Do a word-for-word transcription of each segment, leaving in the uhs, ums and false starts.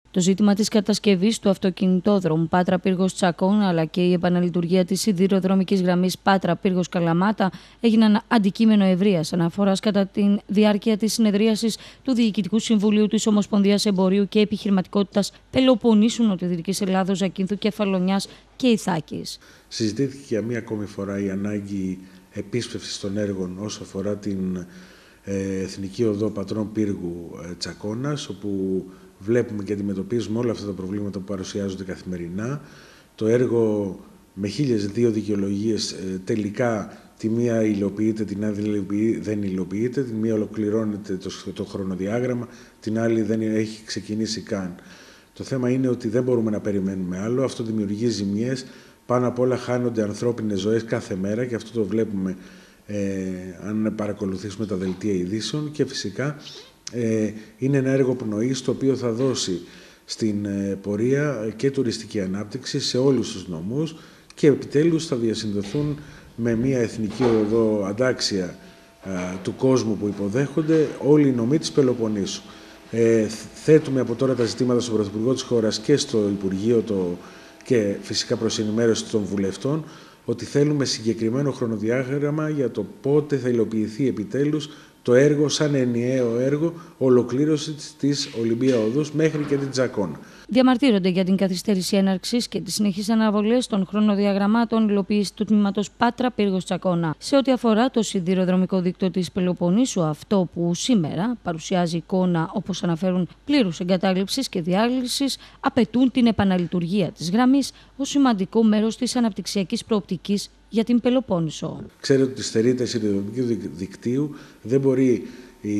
Το ζήτημα της κατασκευής του αυτοκινητόδρομου Πάτρα-Πύργος-Τσακώνα αλλά και η επαναλειτουργία της σιδηροδρομικής γραμμής Πάτρα-Πύργος-Καλαμάτα έγιναν αντικείμενο ευρείας αναφοράς κατά τη διάρκεια της συνεδρίασης του Διοικητικού Συμβουλίου της Ομοσπονδίας Εμπορίου και Επιχειρηματικότητας Πελοποννήσου, Νοτιοδυτικής Ελλάδος, Ζακίνθου, Κεφαλονιάς και Ιθάκης. Συζητήθηκε για μία ακόμη φορά η ανάγκη επίσπευσης των έργων όσο αφορά την ε, Εθνική Οδό Πατρών Πύργου ε, Τσακώνας, όπου βλέπουμε και αντιμετωπίζουμε όλα αυτά τα προβλήματα που παρουσιάζονται καθημερινά. Το έργο με χίλιες δύο δικαιολογίες ε, τελικά τη μία υλοποιείται, την άλλη δεν υλοποιείται, την μία ολοκληρώνεται το, το χρονοδιάγραμμα, την άλλη δεν έχει ξεκινήσει καν. Το θέμα είναι ότι δεν μπορούμε να περιμένουμε άλλο, αυτό δημιουργεί ζημιές, πάνω απ' όλα χάνονται ανθρώπινες ζωές κάθε μέρα και αυτό το βλέπουμε ε, αν παρακολουθήσουμε τα δελτία ειδήσεων και φυσικά ε, είναι ένα έργο πνοής το οποίο θα δώσει στην ε, πορεία και τουριστική ανάπτυξη σε όλους τους νομούς και επιτέλους θα διασυνδεθούν με μια εθνική οδό αντάξια ε, του κόσμου που υποδέχονται όλοι οι νομοί της Πελοποννήσου. Ε, θέτουμε από τώρα τα ζητήματα στον Πρωθυπουργό της χώρας και στο Υπουργείο το, και φυσικά προς ενημέρωση των βουλευτών ότι θέλουμε συγκεκριμένο χρονοδιάγραμμα για το πότε θα υλοποιηθεί επιτέλους το έργο σαν ενιαίο έργο ολοκλήρωση της Ολυμπία Οδούς μέχρι και την Τσακώνα. Διαμαρτύρονται για την καθυστέρηση έναρξης και τις συνεχείς αναβολές των χρονοδιαγραμμάτων υλοποίησης του τμήματος Πάτρα-Πύργος-Τσακώνα. Σε ό,τι αφορά το σιδηροδρομικό δίκτυο της Πελοποννήσου, αυτό που σήμερα παρουσιάζει εικόνα, όπως αναφέρουν, πλήρους εγκατάλειψης και διάλυσης, απαιτούν την επαναλειτουργία της γραμμής ως σημαντικό μέρος της αναπτυξιακής προοπτικής για την Πελοπόννησο. Ξέρετε ότι στερείται σιδηροδρομικού δικτύου, δεν μπορεί η,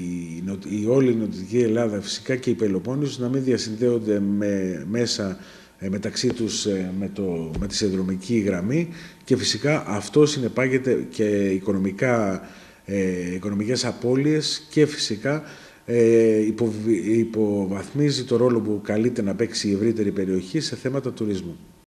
η όλη η Νοτιοδυτική Ελλάδα φυσικά και η Πελοπόννησος να μην διασυνδέονται με, μέσα ε, μεταξύ τους ε, με, το, με τη σιδηροδρομική γραμμή και φυσικά αυτό συνεπάγεται και οικονομικά, ε, οικονομικές απώλειες και φυσικά ε, υπο, υποβαθμίζει το ρόλο που καλείται να παίξει η ευρύτερη περιοχή σε θέματα τουρισμού.